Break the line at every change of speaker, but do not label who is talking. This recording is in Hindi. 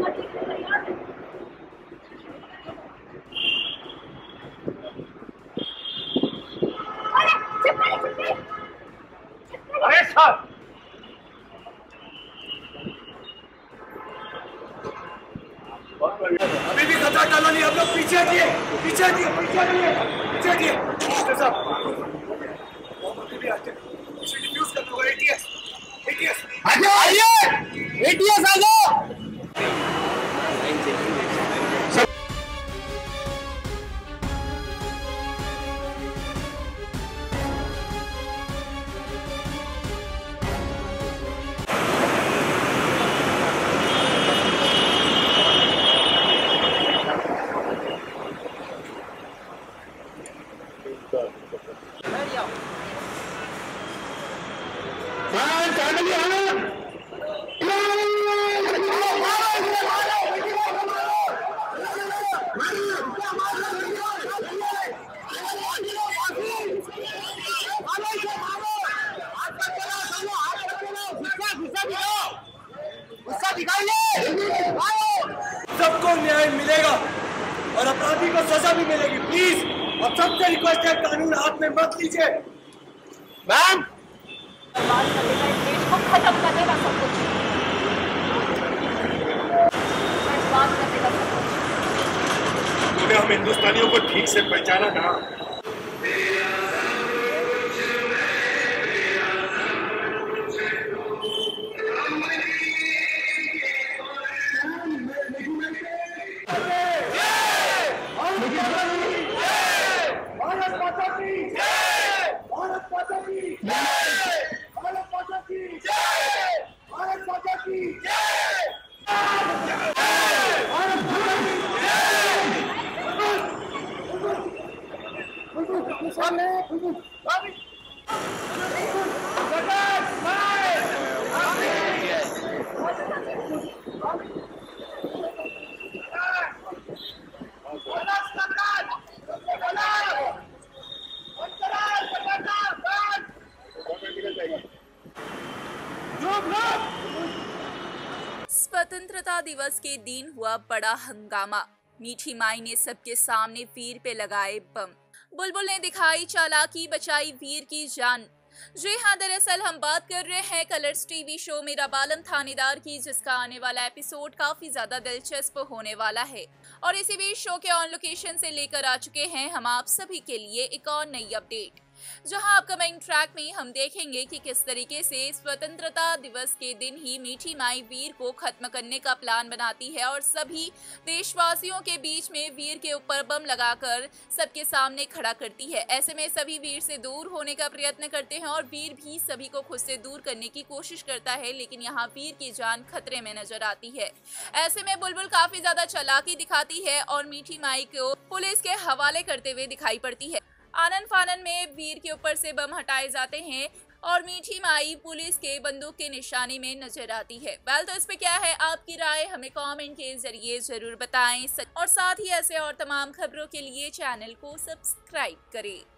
अरे साहब, अभी भी खतरा टला नहीं, हम लोग पीछे हटिए, पीछे हटिए, पीछे हटिए, पीछे हटिए। साहब, अभी भी आते हैं, इसे डिफ्यूज कर दूंगा। एटीएस, एटीएस, आइए, एटीएस आ जाओ। सबको न्याय मिलेगा और अपराधी को सजा भी मिलेगी। प्लीज, अब सबसे रिक्वेस्ट है, कानून हाथ में मत लीजिए। मैम,
देश को खत्म कर देगा सब कुछ,
तूने हम हिंदुस्तानियों को ठीक से पहचाना ना।
स्वतंत्रता दिवस के दिन हुआ बड़ा हंगामा। मीठी माई ने सबके सामने वीर पे लगाए बम। बुलबुल ने दिखाई चालाकी, बचाई वीर की जान। जी हाँ, दरअसल हम बात कर रहे हैं कलर्स टीवी शो मेरा बालम थानेदार की, जिसका आने वाला एपिसोड काफी ज्यादा दिलचस्प होने वाला है। और इसी बीच शो के ऑन लोकेशन से लेकर आ चुके हैं हम आप सभी के लिए एक और नई अपडेट, जहां अपकमिंग ट्रैक में हम देखेंगे कि किस तरीके से स्वतंत्रता दिवस के दिन ही मीठी माई वीर को खत्म करने का प्लान बनाती है और सभी देशवासियों के बीच में वीर के ऊपर बम लगाकर सबके सामने खड़ा करती है। ऐसे में सभी वीर से दूर होने का प्रयत्न करते हैं और वीर भी सभी को खुद से दूर करने की कोशिश करता है, लेकिन यहाँ वीर की जान खतरे में नजर आती है। ऐसे में बुलबुल काफी ज्यादा चालाकी दिखाती है और मीठी माई को पुलिस के हवाले करते हुए दिखाई पड़ती है। आनन फानन में वीर के ऊपर से बम हटाए जाते हैं और मीठी माई पुलिस के बंदूक के निशाने में नजर आती है। वेल, तो इस पे क्या है आपकी राय, हमें कमेंट के जरिए जरूर बताएं और साथ ही ऐसे और तमाम खबरों के लिए चैनल को सब्सक्राइब करें।